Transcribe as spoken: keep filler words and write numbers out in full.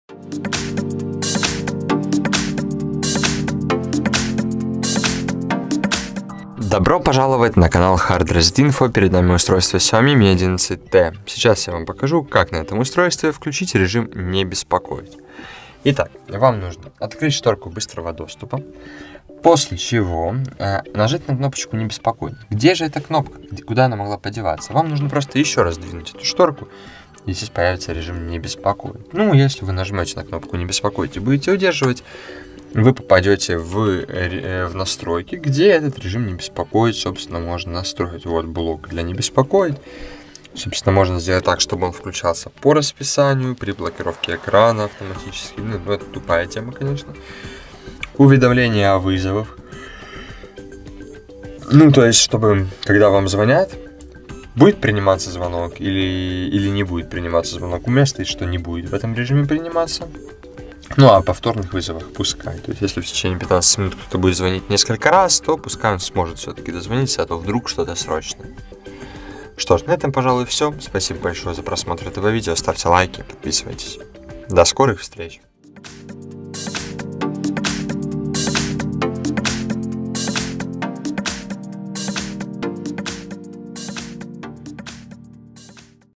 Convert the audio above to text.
Добро пожаловать на канал HardResetInfo. Перед нами устройство Xiaomi Mi одиннадцать T. Сейчас я вам покажу, как на этом устройстве включить режим «Не беспокоить». Итак, вам нужно открыть шторку быстрого доступа, после чего э, нажать на кнопочку «Не беспокоить». Где же эта кнопка? Где, куда она могла подеваться? Вам нужно просто еще раз двинуть эту шторку, и здесь появится режим «Не беспокоить». Ну, если вы нажмете на кнопку «Не беспокоить» и будете удерживать, вы попадете в, в настройки, где этот режим «Не беспокоить», собственно, можно настроить. Вот блок для «Не беспокоить». Собственно, можно сделать так, чтобы он включался по расписанию, при блокировке экрана автоматически. Ну, это тупая тема, конечно. Уведомления о вызовах. Ну, то есть, чтобы, когда вам звонят, будет приниматься звонок или, или не будет приниматься звонок. У меня стоит, что не будет в этом режиме приниматься. Ну, а повторных вызовах пускай. То есть, если в течение пятнадцати минут кто-то будет звонить несколько раз, то пускай он сможет все-таки дозвониться, а то вдруг что-то срочное. Что ж, на этом, пожалуй, все. Спасибо большое за просмотр этого видео. Ставьте лайки, подписывайтесь. До скорых встреч!